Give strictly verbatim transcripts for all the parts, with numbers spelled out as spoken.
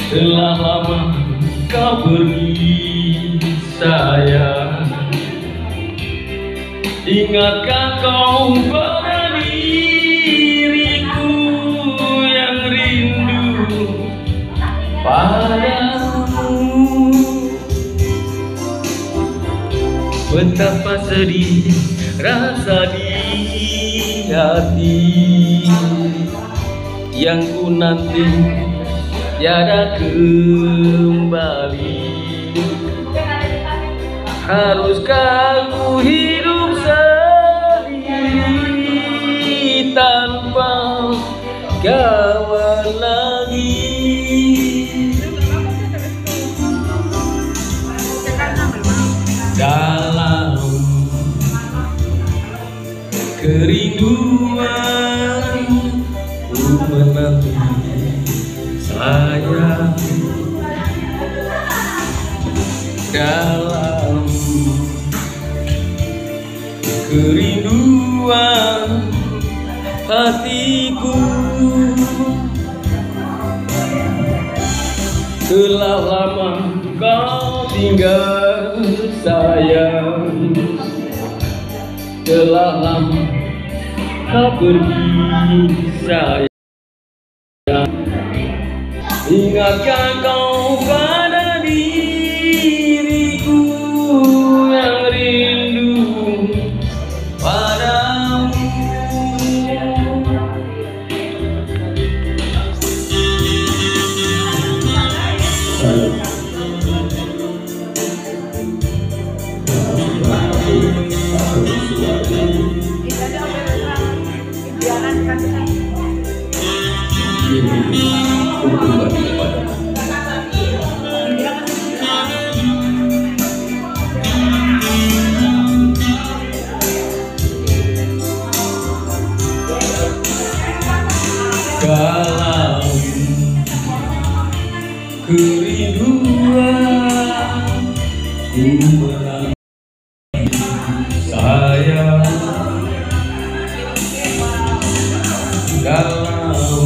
Telah lama kau pergi sayang, ingatkah kau pada diriku yang rindu padamu? Betapa sedih rasa di hati yang ku nanti tiada kembali. Haruskah ku hidup sendiri tanpa kawan lagi? Dalam kerinduan ku menanti sayang, dalam kerinduan hatiku. Telah lama kau tinggal sayang, telah lama kau pergi sayang. Ingatkah kau pada diriku yang rindu padamu? Dalam kerinduan ku menanti sayang, dalam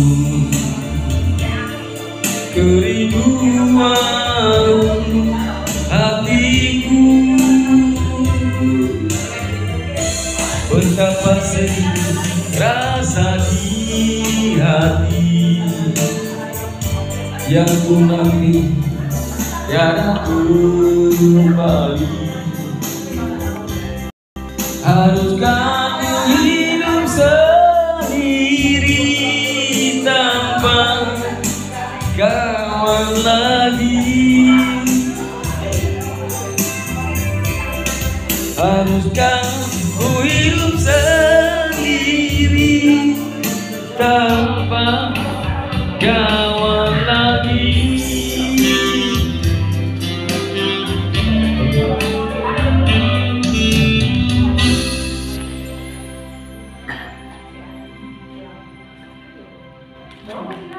kerinduan hatiku. Betapa sedih rasa di hati yang ku nanti tiada kembali. Haruskah ku hidup sendiri tanpa kawan lagi? Haruskah ku hidup sendiri tanpa kawan?